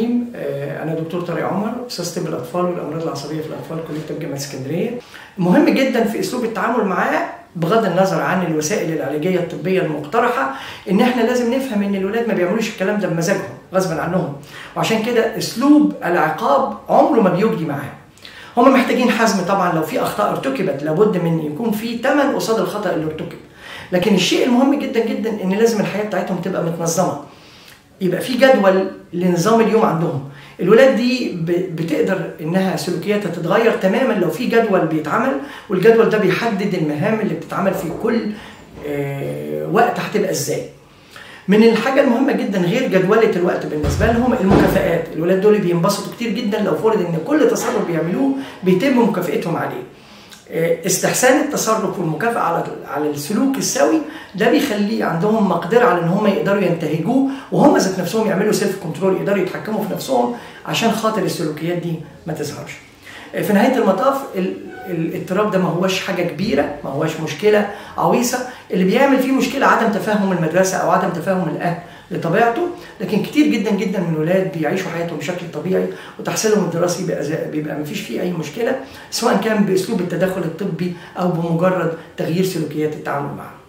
الرحيم. أنا دكتور طارق عمر، أستاذ طب الأطفال والأمراض العصبية في الأطفال، كلية طب جامعة اسكندرية. مهم جدا في أسلوب التعامل معاه بغض النظر عن الوسائل العلاجية الطبية المقترحة إن إحنا لازم نفهم إن الولاد ما بيعملوش الكلام ده بمزاجهم غصبا عنهم، وعشان كده أسلوب العقاب عمره ما بيجدي معاه. هم محتاجين حزم طبعا، لو في أخطاء ارتكبت لابد من يكون في ثمن قصاد الخطأ اللي ارتكب، لكن الشيء المهم جدا جدا إن لازم الحياة بتاعتهم تبقى متنظمة، يبقى في جدول لنظام اليوم عندهم. الولاد دي بتقدر انها سلوكياتها تتغير تماما لو في جدول بيتعمل، والجدول ده بيحدد المهام اللي بتتعمل في كل وقت هتبقى ازاي. من الحاجة المهمة جدا غير جدولة الوقت بالنسبة لهم المكافآت. الولاد دول بينبسطوا كتير جدا لو فرض ان كل تصرف بيعملوه بيتم مكافئتهم عليه. استحسان التصرف والمكافأة على السلوك السوي ده بيخلي عندهم مقدرة على ان هم يقدروا ينتهجوه، وهم ذات نفسهم يعملوا سيلف كنترول، يقدروا يتحكموا في نفسهم عشان خاطر السلوكيات دي ما تظهرش. في نهاية المطاف الاضطراب ده ما هوش حاجة كبيرة، ما هوش مشكلة عويصة. اللي بيعمل فيه مشكلة عدم تفهم المدرسة او عدم تفهم الاهل لطبيعته، لكن كتير جدا جدا من الولاد بيعيشوا حياتهم بشكل طبيعي وتحصيلهم الدراسي بيبقى مفيش فيه اي مشكلة، سواء كان باسلوب التدخل الطبي او بمجرد تغيير سلوكيات التعامل معه.